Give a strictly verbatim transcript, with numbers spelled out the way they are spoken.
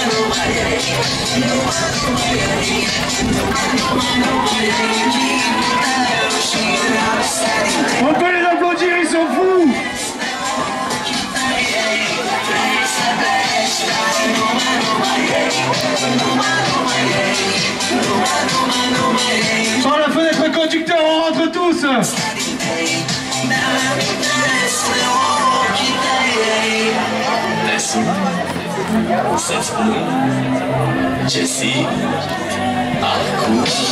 On peut les applaudir, ils sont fous. Par la fenêtre conducteur, on rentre tous. Jesse, Arcou.